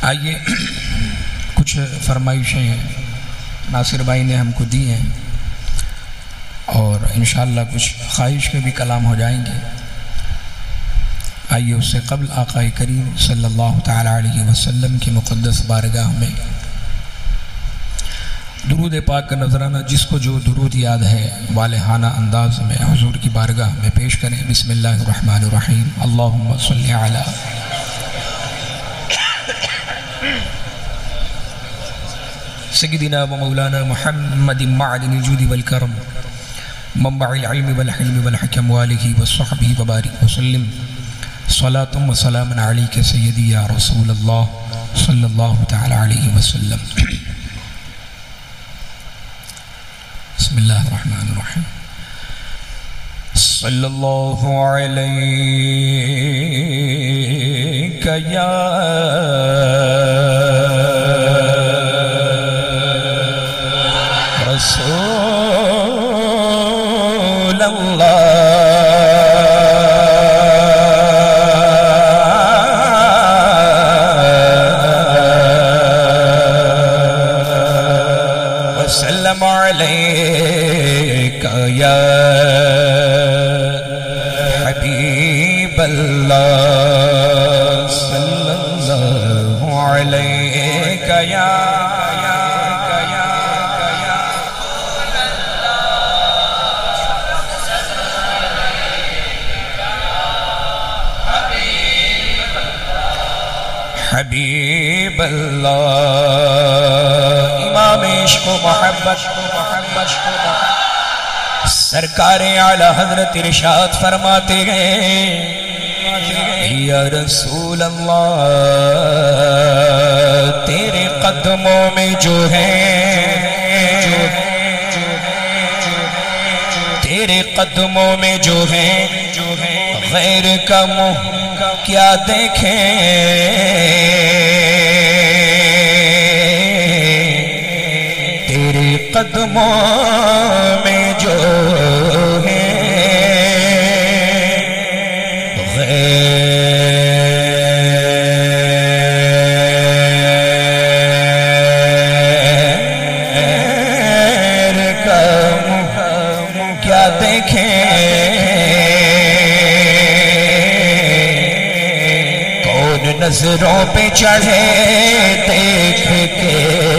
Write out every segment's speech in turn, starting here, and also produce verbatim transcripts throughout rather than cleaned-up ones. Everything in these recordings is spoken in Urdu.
آئیے کچھ فرمائشیں ناصر بھائی نے ہم کو دی ہیں اور انشاءاللہ کچھ خواہش کے بھی کلام ہو جائیں گے۔ آئیے اس سے قبل آقا کریم صلی اللہ تعالی علیہ وسلم کی مقدس بارگاہ میں درود پاک کا نذرانہ جس کو جو درود یاد ہے والہانہ انداز میں حضور کی بارگاہ میں پیش کریں۔ بسم اللہ الرحمن الرحیم۔ اللہم صلی علی سیدنا و مولانا محمد معدن الجود والکرم منبع العلم والحلم والحکم والہ وصحبہ وبارک وسلم۔ صلاة و سلام علیک سیدی یا رسول اللہ صلی اللہ تعالی علیہ وسلم۔ بسم اللہ الرحمن الرحیم۔ صلی اللہ علیک یا رسول اللہ وسلم علیک یا حبیب اللہ صلی اللہ علیک یا حبیب اللہ۔ امام عشق و محبت سرکار اعلیٰ حضرت ارشاد فرماتے ہیں یا رسول اللہ تیرے قدموں میں جو ہے تیرے قدموں میں جو ہے غیر کا منہ کیا دیکھیں، تیرے قدموں میں جو ہے غیر کا منہ کیا دیکھیں، نظروں پہ چڑھے دیکھ کے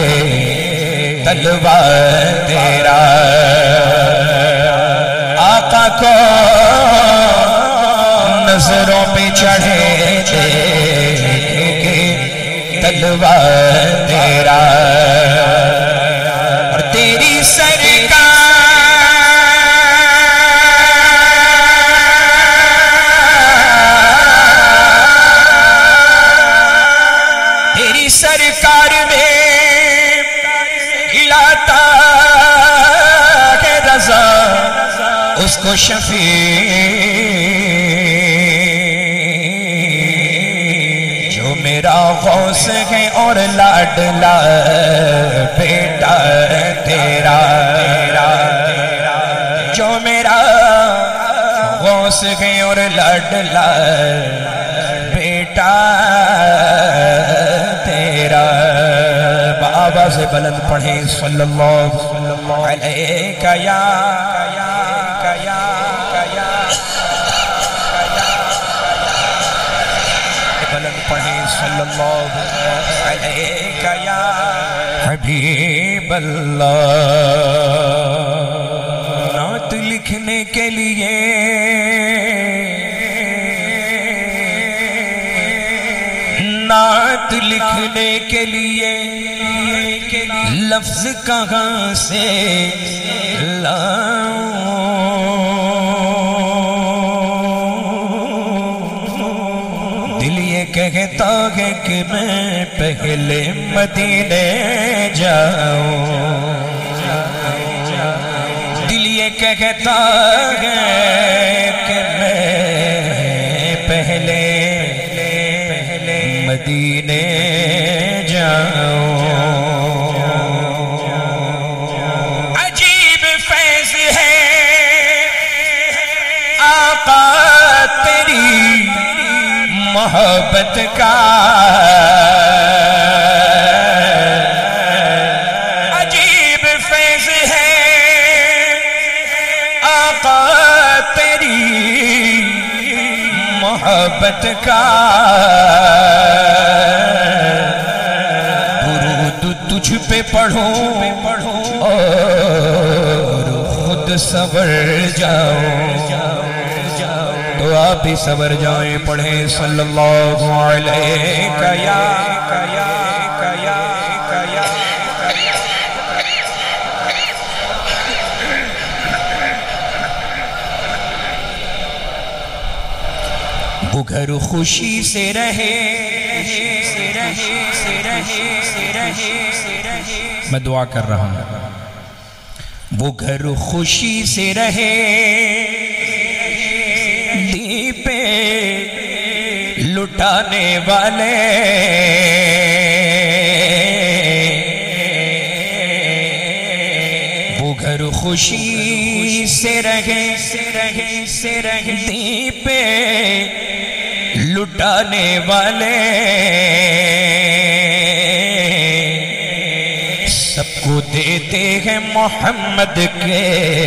تلوار تیرا، آقا کو نظروں پہ چڑھے دیکھ کے تلوار تیرا، اور تیری سرکار سرکار میں کھلاتا ہے رضا اس کو شفیع جو میرا غوث ہے اور لاڈلا بیٹا تیرا، جو میرا غوث ہے اور لاڈلا بیٹا تیرا، آواز بلند پڑھیں صلی اللہ علیہ یا بلند پڑھیں صلی اللہ علیہ یا حبیب اللہ۔ نعت لکھنے کے لیے نعت لکھنے کے لیے لفظ کہاں سے لاؤں، دل یہ کہتا ہے کہ میں پہلے مدینے جاؤں، دل یہ کہتا ہے کہ میں پہلے مدینے جاؤں، عجیب فیض ہے آقا تیری محبت کا، محبت کا درود تجھ پہ پڑھوں اور خود سنور جاؤں تو آپ بھی سنور جائیں پڑھیں صلی اللہ علیہ یا وہ گھر خوشی سے رہے میں دعا کر رہا ہوں وہ گھر خوشی سے رہے دیپے لٹانے والے وہ گھر خوشی سے رہے دیپے لٹانے والے سب کو دیتے ہیں محمد کے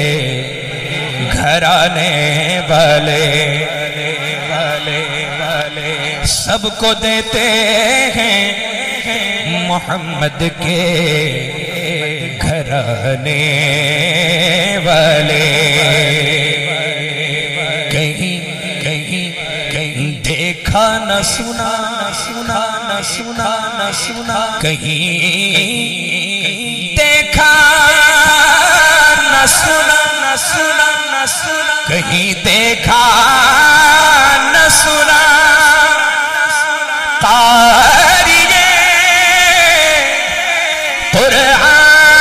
گھرانے والے سب کو دیتے ہیں محمد کے گھرانے والے کہیں کہیں کہیں دیکھا نہ سنا سنا نہ سنا نہ سنا کہیں دیکھا نہ سنا نہ سنا نہ سنا کہیں دیکھا نہ سنا قاری قرآن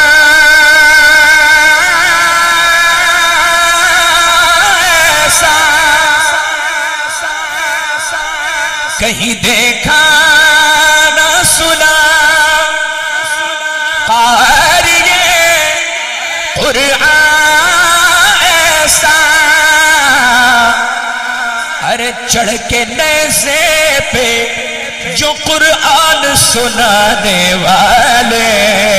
کہیں دیکھا نہ سنا قاری قرآن ایسا ارے چڑھ کے نیزے پہ جو قرآن سنانے والے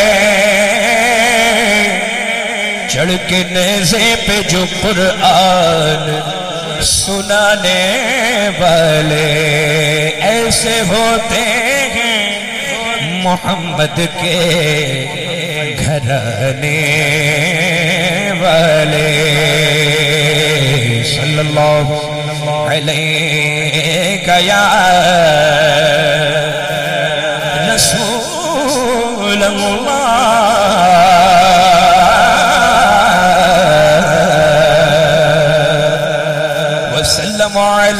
چڑھ کے نیزے پہ جو قرآن سنانے والے ایسے ہوتے ہیں محمد کے گھرانے والے صلی اللہ علیہ یا رسول اللہ وسلم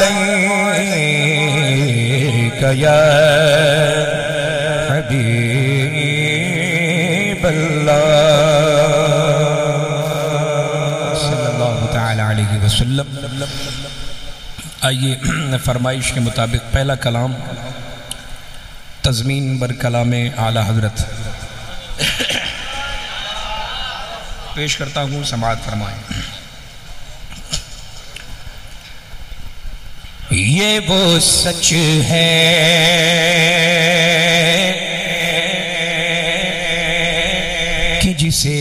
علیک یا حبیب اللہ صلی اللہ تعالی علیہ وسلم آئیے فرمائش کے مطابق پہلا کلام تضمین بر کلام اعلیٰ حضرت پیش کرتا ہوں سماعت فرمائیں یہ وہ سچ ہے کہ جسے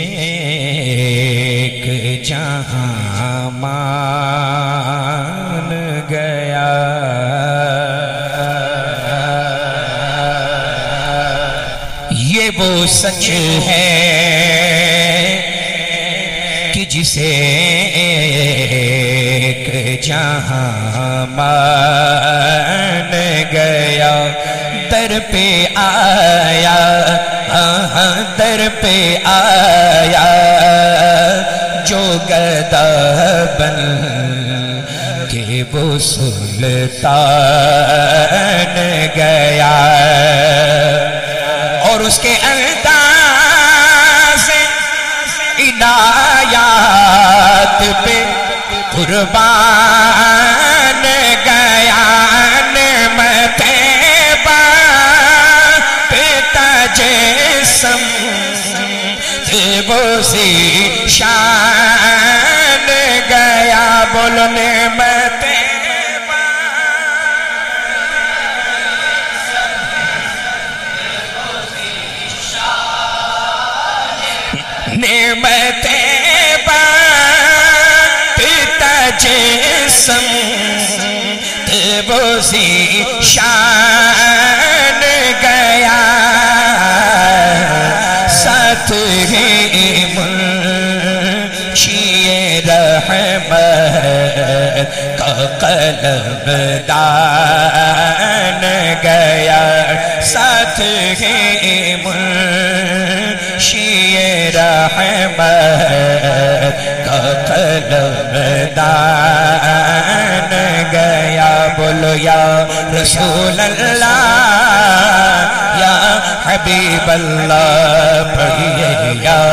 ایک جہاں مان گیا یہ وہ سچ ہے کہ جسے ایک جہاں مان گیا در پہ آیا در پہ آیا جو گدا بن کے وہ سلطان گیا اور اس کے انداز عنایات پہ قربان گیا نعمت پہ تجسم وہ سی شان گیا بولو نعمت نعمت جسم وہ سی شان گیا ساتھ ہی منشی رحمت کا قلم دان گیا ساتھ ہی منشی رحمت کا قلم دان گیا بولو یا رسول اللہ یا حبیب اللہ پڑھیے یا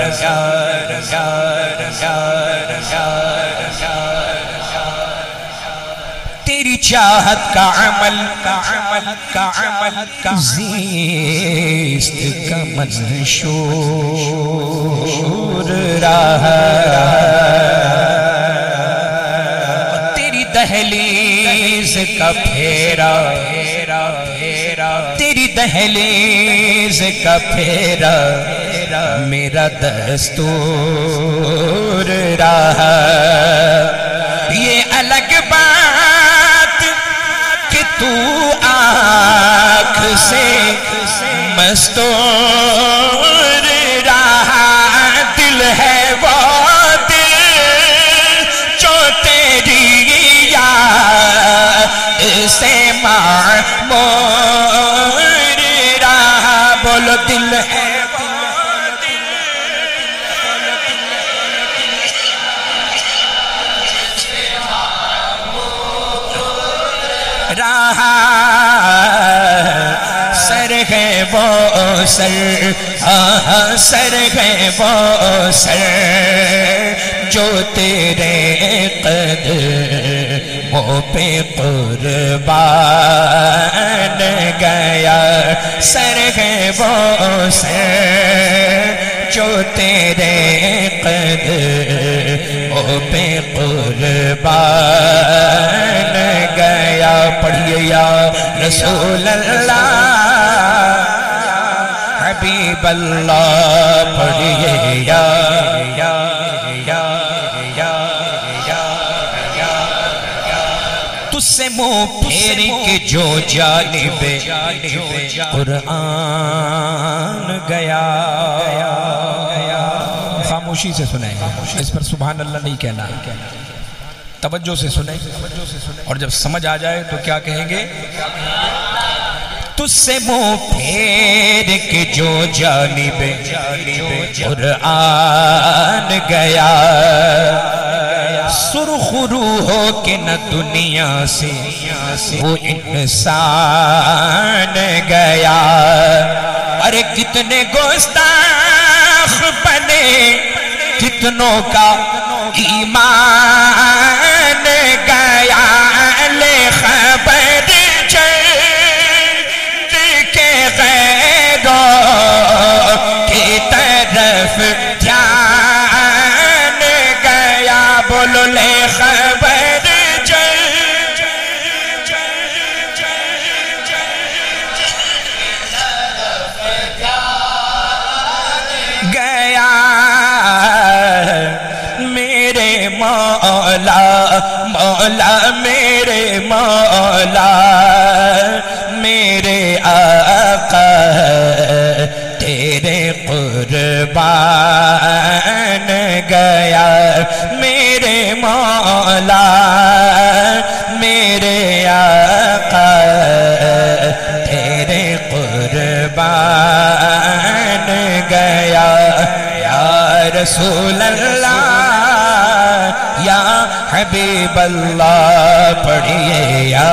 تیری چاہت کا عمل کا عمل کا عمل کا زیست کا منشور رہا تیری دہلیز کا پھیرا تیری دہلیز کا پھیرا میرا دستور رہا یہ الگ بات کہ تو آنکھ سے مستور رہا دل ہے وہ دل جو تیری یاد سے معمور رہا بولو دل ہے رہا سر ہے وہ سر آہاں سر ہے وہ سر جو تیرے قدموں پہ قربان گیا سر ہے وہ سر جو تیرے قدموں پہ قربان گیا پڑھیے یا رسول اللہ حبیب اللہ پڑھیے یا تجھ سے منہ پھیر کے جو جانب قرآن گیا خاموشی سے سنیں اس پر سبحان اللہ نہیں کہنا توجہ سے سنیں اور جب سمجھ آ جائے تو کیا کہیں گے تجھ سے منہ پھیر کے جو جانب قرآن گیا سرخ روح ہو کے نہ دنیا سے وہ انسان گیا ارے کتنے گستاخ بنے کتنوں کا ایمان گیا لے خبر جلد کے غیروں کی طرف دھیان گیا بولو لے خبر جلد گیا میرے مولا مولا میرے مولا میرے آقا تیرے قربان گیا میرے مولا میرے آقا تیرے قربان گیا یا رسول اللہ یا حبیب اللہ پڑھیے یا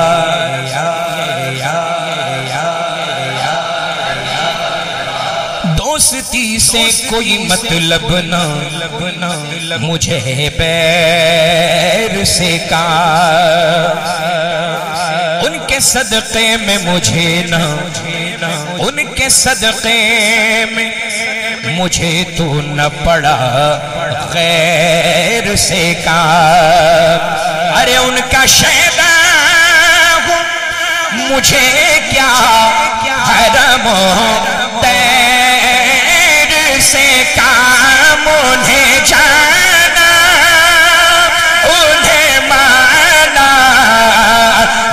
دوستی سے کوئی مطلب نہ مجھے بیر سے کام ان کے صدقے میں مجھے نہ ان کے صدقے میں مجھے تو نہ پڑا غیر سے کام ارے ان کا شیدا ہوں مجھے کیا حرم تیر سے کام انہیں جانا انہیں مانا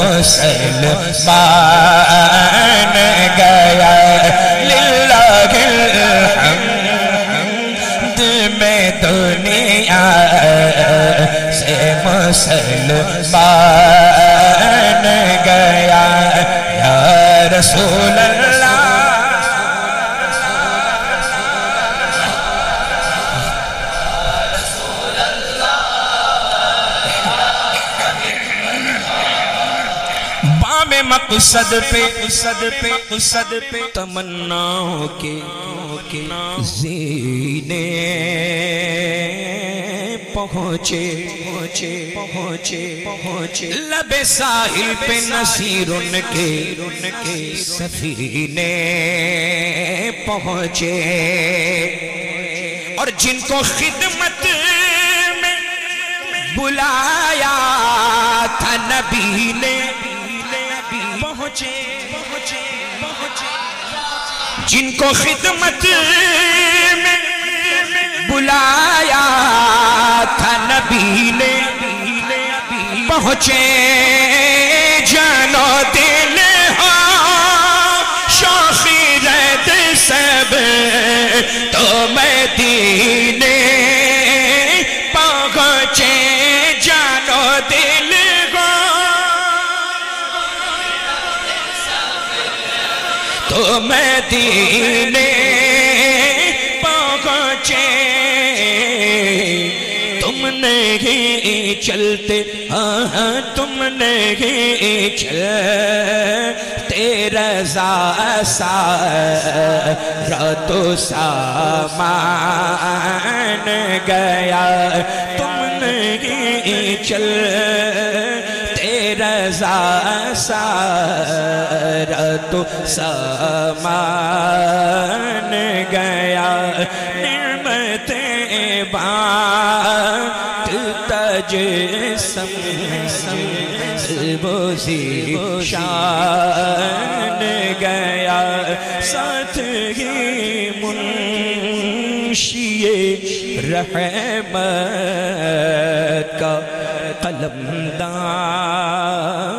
مسلمان گیا للہ الحمد میں دنیا سے مسلمان گیا یا رسول اللہ مقصد پہ مقصد پہ مقصد پہ تمناؤں کے زینے پہنچے پہنچے پہنچے پہنچے لب ساحل پہ نصیر ان کے سفینے پہنچے اور جن کو خدمت میں بلایا تھا نبی نے پہنچے پہنچے پہنچے جن کو خدمت میں بلایا تھا نبی نے پہنچے جان و دل ہو شوخی رد سب تو مدینے پہنچے جان و دل تو مدینے پہنچے تم نہیں چلتے ہاں تم نہیں چلتے رضا سارا تو سامان گیا تم نہیں چلتے رضا سارا تو سامان گیا نعمتیں بانٹتا جسم بوزی شان گیا ساتھ ہی منشی رحمت کا قلم دان